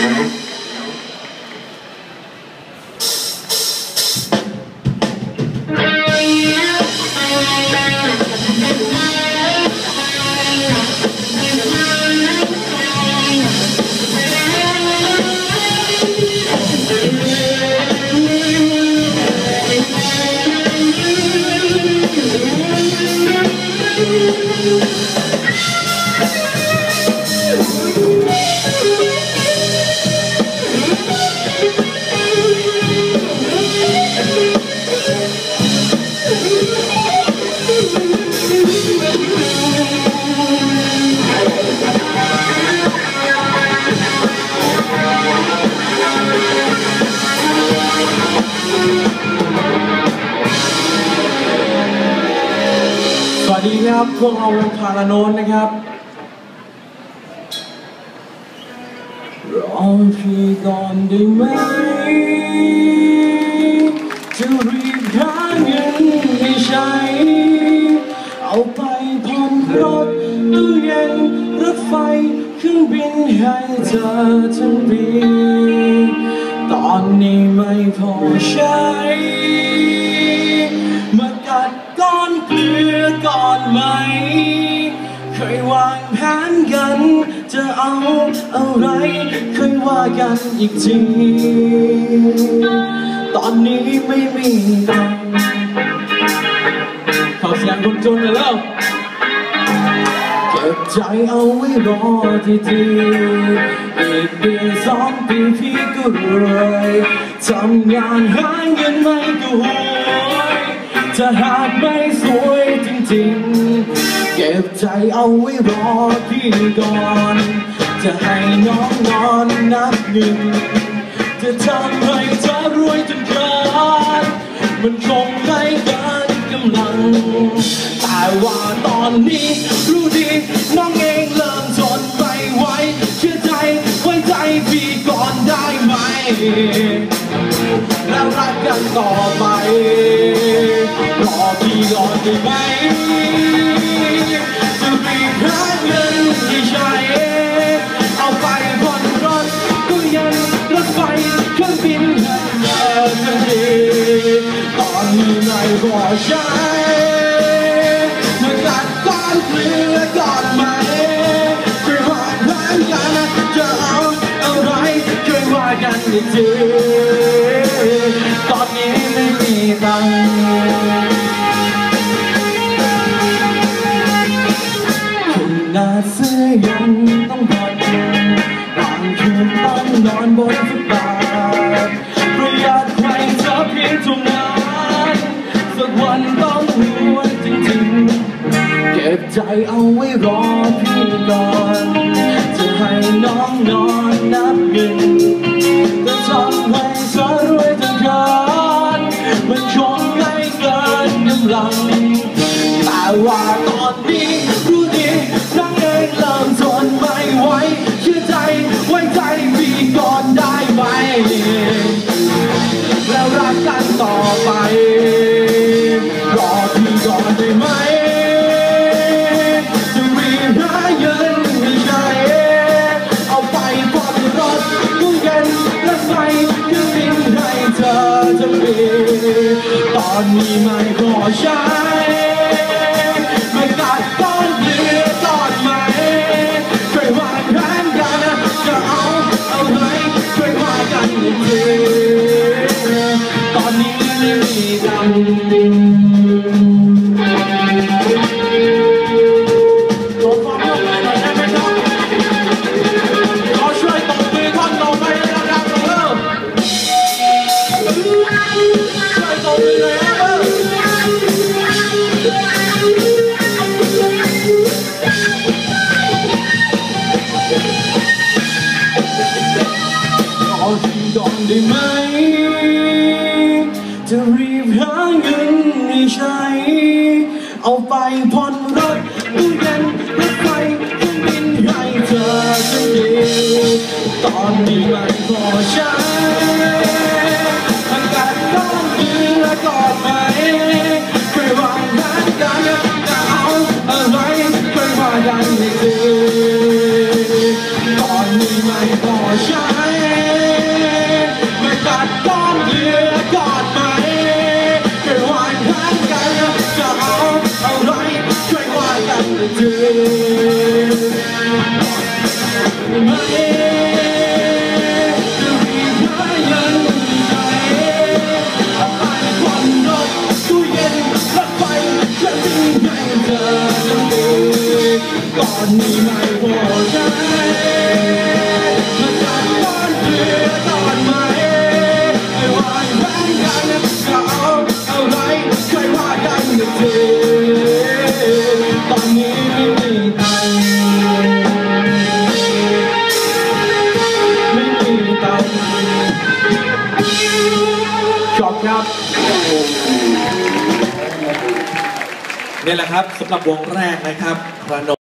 สวัสดีครับพวกเราวงคาราโนนนะครับรอพี่ก่อนได้ไหมจะรีบหาเงินให้ใช้เอาไปผ่อนรถตู้เย็นรถไฟเครื่องบินให้เธอทั้งปีตอนนี้ไม่พอใช้มากัดก้อนเกลือก่อนไหมเคยวางแผนกันจะเอาอะไรเคยว่ากันอีกทีตอนนี้ไม่มีตังค์ขอเสียงคนจนเลยแล้วเก็บใจเอาไว้รอทีอีกปี2 ปีพี่ก็รวยทำงานหาเงินไม่ก็หวยจะหากไม่สวยจริงๆเก็บใจเอาไว้รอพี่ก่อนจะให้น้องนอนนับหนึ่งจะทำให้เธอรวยจนเกินมันคงไม่เกินกำลังแต่ว่าตอนนี้รู้ดีน้องเองเริ่มทนไม่ไหวเชื่อใจไว้ใจพี่ก่อนได้ไหมแล้วรักกันต่อไปรอพี่ก่อนได้ไหมจะรีบหาเงินที่ใช้เอาไปผ่อนรถตู้เย็นรถไฟเครื่องบินให้เธอทันทีตอนนี้ไม่พอใช้มากัดก้อนเกลือก่อนไหมเคยวางแผนกันจะเอาอะไรเคยว่ากันอีกทีตอนนี้ไม่มีตังค์คุณนาเสื้อยังต้องผ่อนบางคืนต้องนอนบนฟุตบาทประหยัดไว้เธอเพียงเท่านั้นสักวันต้องรวยจริงๆเก็บใจเอาไว้รอพี่ก่อนจะให้น้องนอนนับเงินจะทำให้เธอรวยจนเกินมันคงไม่เกินกำลังแต่ว่าตอนนี้รู้ดีน้องเองเริ่มทนไม่ไหวเชื่อใจไว้ใจพี่ก่อนได้ไหมแล้วรักกันต่อไปรอพี่ก่อนได้ไหมจะรีบหาเงินให้ใช้เอาไปผ่อนรถตู้เย็นรถไฟเครื่องบินให้เธอทั้งปีตอนนี้ไม่พอใช้ไม่กัดก้อนเกลือก่อนไหมเคยวางแผนกันจะเอาอะไรเคยว่ากันอีกทีตอนนี้ไม่มีตังค์ขอฟังเรื่องหน่อยได้ไหมครับขอช่วยตบมือท่อนต่อไปดังๆหน่อยช่วยตบมือเลยครับขอพี่ก่อนได้ไหมจะรีบหาเงินให้ใช้เอาไปผ่อนรถตู้เย็นรถไฟเครื่องบินให้เธอทั้งทีตอนนี้ไม่พอใช้อากาศร้อนเกลือก่อนไหมเคยวางแผนกันจะเอาอะไรเคยว่ากันอีกทีตอนนี้ไม่พอใช้ก้อนเกลือกอดไหมแค่วานข้างกันจะเอาอะไรช่วยว่ากันทีไม่จะรีบหาเงินใจเอาไปผ่อนรถตู้เย็นรถไฟจะทิ้งให้เธอทันทีก่อนนี้ไม่พอใจมาจับก้อนเกลือก่อนไหมไม่ว่าแบ่งกันจะเอาอะไรช่วยว่ากันทีตอนนี้ไม่มีตังค์จบครับนี่แหละครับสำหรับวงแรกนะครับพระน